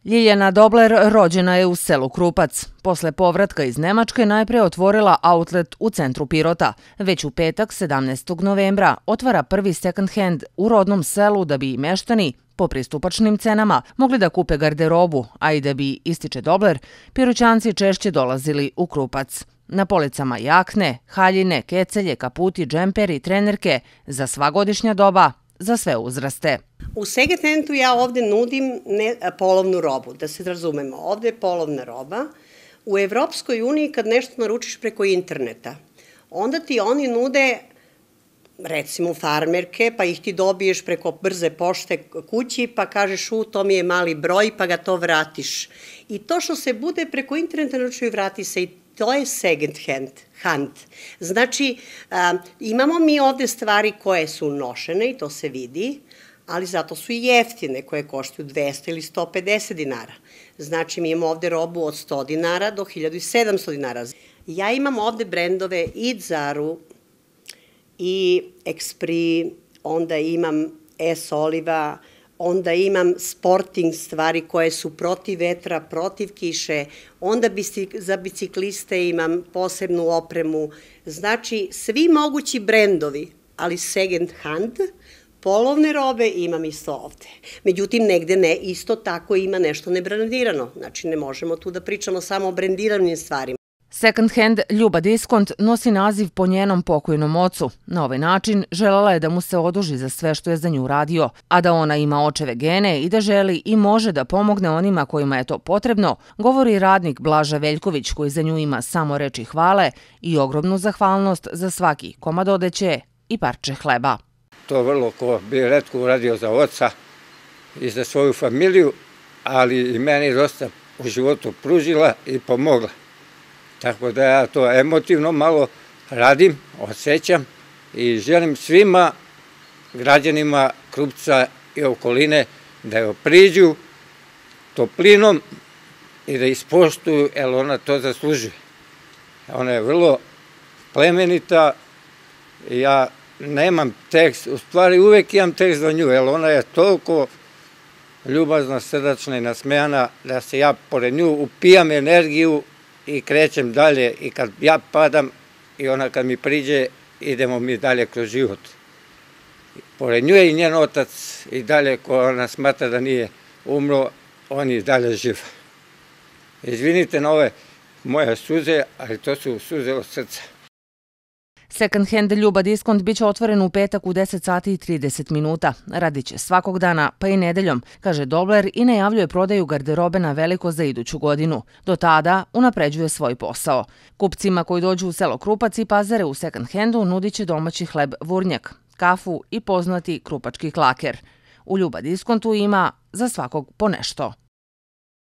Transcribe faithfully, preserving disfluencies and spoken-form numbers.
Ljiljana Dobler rođena je u selu Krupac. Posle povratka iz Nemačke najpre otvorila outlet u centru Pirota. Već u petak, sedamnaestog novembra, otvara prvi second hand u rodnom selu da bi i meštani, po pristupačnim cenama, mogli da kupe garderobu, a i da bi, ističe Dobler, Piroćanci češće dolazili u Krupac. Na policama jakne, haljine, kecelje, kaputi, džemperi, trenerke, za sva godišnja doba, za sve uzraste. U second handu ja ovde nudim ne, polovnu robu, da se razumemo. Ovde je polovna roba. U Evropskoj uniji kad nešto naručiš preko interneta, onda ti oni nude recimo farmerke, pa ih ti dobiješ preko brze pošte kući, pa kažeš u, to mi je mali broj, pa ga to vratiš. I to što se bude preko interneta naručuje, vrati se i to je second hand, hand. Znači, a, imamo mi ovde stvari koje su nošene i to se vidi, ali zato su i jeftine, koje koštaju dvesta ili sto pedeset dinara. Znači, mi imamo ovde robu od sto dinara do hiljadu sedamsto dinara. Ja imam ovde brendove i Zaru, i Expri, onda imam S. Oliva, onda imam sporting stvari koje su protiv vetra, protiv kiše, onda za bicikliste imam posebnu opremu. Znači, svi mogući brendovi, ali second hand, polovne robe imam isto ovde. Međutim, negde ne, isto tako ima nešto nebrandirano. Znači, ne možemo tu da pričamo samo o brandiranim stvarima. Second hand Ljuba Diskont nosi naziv po njenom pokojnom ocu. Na ovaj način želela je da mu se oduži za sve što je za nju radio, a da ona ima očeve gene i da želi i može da pomogne onima kojima je to potrebno, govori radnik Blaža Veljković koji za nju ima samo reči hvale i ogromnu zahvalnost za svaki komad odeće i parče hleba. To vrlo ko bi retko uradio za oca i za svoju familiju, ali i meni dosta u životu pružila i pomogla. Tako da ja to emotivno malo radim, osjećam i želim svima građanima Krupca i okoline da joj priđu toplinom i da ispoštuju, jer ona to zaslužuje. Ona je vrlo plemenita i ja nemam tekst, u stvari uvek imam tekst za nju, jer ona je toliko ljubazna, srdačna i nasmejana da se ja pored nju upijam energiju i krećem dalje i kad ja padam i ona kad mi priđe, idemo mi dalje kroz život. Pored nju je i njen otac i dalje ko ona smatra da nije umro, on je dalje živ. Izvinite na ove moje suze, ali to su suze od srca. Second hand Ljuba Diskont biće otvoren u petak u deset sati i trideset minuta. Radit će svakog dana, pa i nedeljom, kaže Dobler i najavljuje prodaju garderobe na veliko za iduću godinu. Do tada unapređuje svoj posao. Kupcima koji dođu u selo Krupac i pazare u second handu nudit će domaći hleb Vurnjak, kafu i poznati krupački klaker. U Ljuba Diskontu ima za svakog po nešto.